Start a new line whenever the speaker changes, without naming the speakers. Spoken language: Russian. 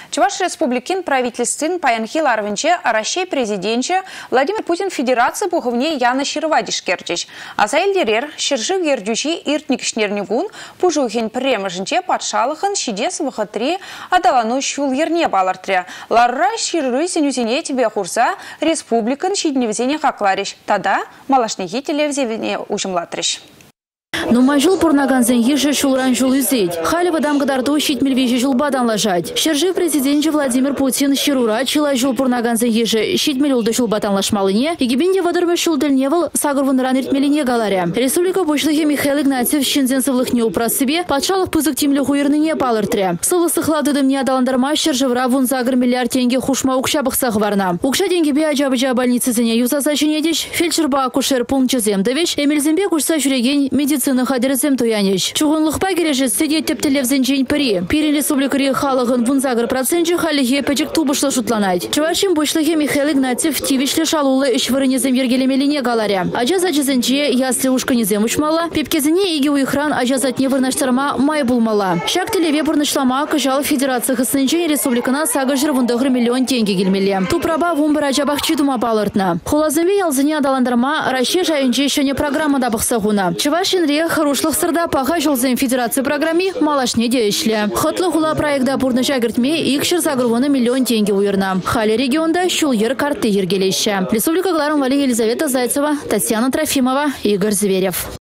Чуваш республикин правительствен паянхил арвенче, а Россия президенче Владимир Путин Федерации буховне Яна Шировадиш керчич. А за эльдерер шержив ердючи иртник шнернигун пужухин премаженче подшалыхан щидес выхотри адалану щул ерне балартре. Ларра ширры синюзине тебе хурса республикан щидневзине хаклариш. Тада малашнихи телевзевине ужимлатриш.
Но мажул порнаганзен ежи шулран жул изеть. Хали вадам гадарду щит мельвежи жул бадан лажать. Шержи президент Владимир Путин щирура чила жул порнаганзен ежи щит мельулды жул бадан лашмалыне. Егибинде вадырмы шул дельневал сагурван ранертмелине галаря. Республика Бошлыхе Михаил Игнатьев щензен сывлых упрас себе подшалых пызык тимлю хуерныне палыртре. Сывлы сыхладыдым не адаландарма щержевра вун загр миллиард тенге хушма укшабых сахварна. Укша деньги бе аджабыджа больницы зене юза зачинедиш. Фельдшерба акушер пункчезем девич. Эмельзембе кушса жүреген медицина хадерзем туяниш. Чугунлыхпа кережет сидет тептелевзен жень пыри. Пирин республикари халыгын вунзагыр процентче халихе печек тубышлы шутланать. Чувашим Бошлыхе Михаил Игнатьев тивишле шалулы ишвырынезем ергелемелине галаря. Ажаза жезенче ясли ушканезем учмала. Пепкезене иги уйхран ажазатне вырнаштарма май булмала. Шак телеве бурнышлама кыжал федерация хысынче республикана сага жырвындагыр миллион тенге гельмеле. Тупраба вумбыр ажабах чидума палыртна. Холазымве ялзыне адаландарма Россия жайынче шене программада бахсагуна. Чувашин Харушлых сырда паха жолзем федерации программе малашне дешле. Хотлы хула проекта бурны жагыртме икшер загруваны миллион тенге уйрна. Хали регионда шул ер карты ергелеща. Республика Гларом Вали Елизавета Зайцева, Татьяна Трофимова, Игорь Зверев.